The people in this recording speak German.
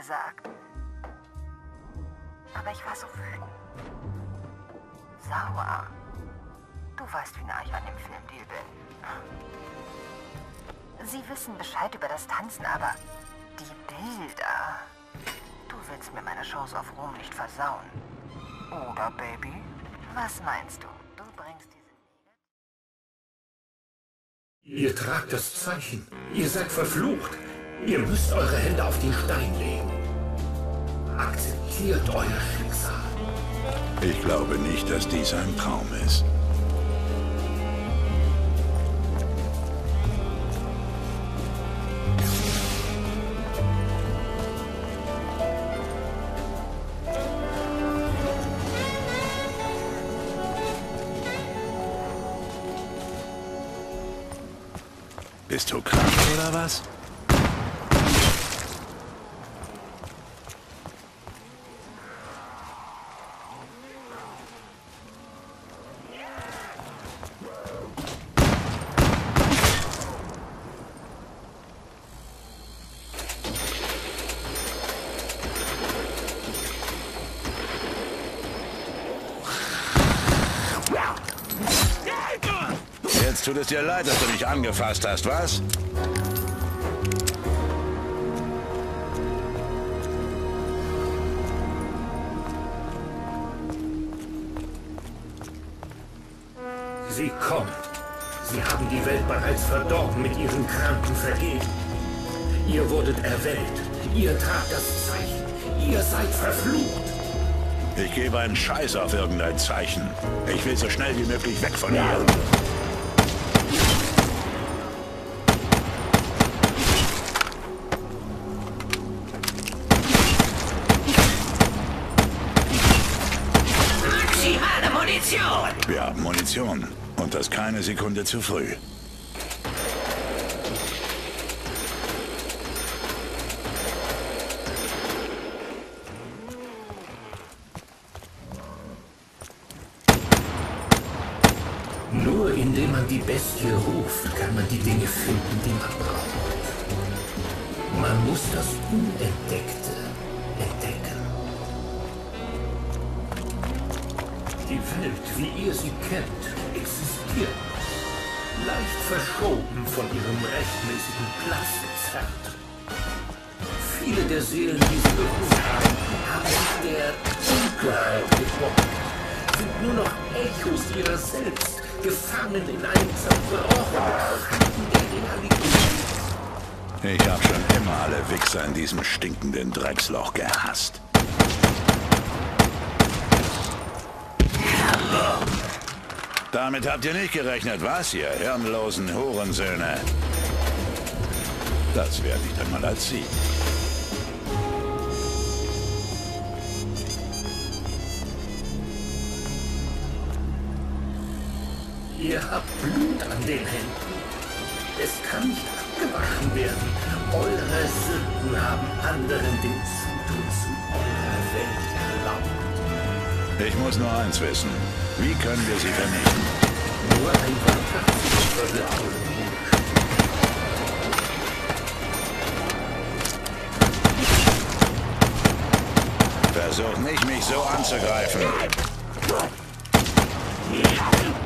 gesagt. Aber ich war so wütend. Sauer. Du weißt, wie nah ich an dem Filmdeal bin. Sie wissen Bescheid über das Tanzen, aber die Bilder... Du willst mir meine Chance auf Ruhm nicht versauen. Oder, Baby? Was meinst du? Du bringst diese... Ihr tragt das Zeichen. Ihr seid verflucht. Ihr müsst eure Hände auf den Stein legen. Akzeptiert euer Schicksal. Ich glaube nicht, dass dies ein Traum ist. Bist du krank oder was? Jetzt tut es dir leid, dass du mich angefasst hast, was? Sie kommt. Sie haben die Welt bereits verdorben mit ihren kranken Vergehen. Ihr wurdet erwählt. Ihr tragt das Zeichen. Ihr seid verflucht. Ich gebe einen Scheiß auf irgendein Zeichen. Ich will so schnell wie möglich weg von hier. Maximale Munition! Wir haben Munition. Und das keine Sekunde zu früh. Nur indem man die Bestie ruft, kann man die Dinge finden, die man braucht. Man muss das Unentdeckte entdecken. Die Welt, wie ihr sie kennt, existiert noch. Leicht verschoben von ihrem rechtmäßigen Platz entzerrt. Viele der Seelen, die sie berufen haben sich der Dunkelheit gebrochen, sind nur noch Echos ihrer selbst, gefangen in einem zerbrochenen Schatten der Realität. Ich habe schon immer alle Wichser in diesem stinkenden Drecksloch gehasst. Damit habt ihr nicht gerechnet, was, ihr hirnlosen Hurensöhne? Das werde ich dann mal als Sie. Ihr habt Blut an den Händen. Es kann nicht abgewaschen werden. Eure Sünden haben anderen den Zutritt zu eurer Welt erlaubt. Ich muss nur eins wissen. Wie können wir sie vernichten? Nur ein Wahrheitswort wird eure Versuch nicht, mich so anzugreifen. Ruhe.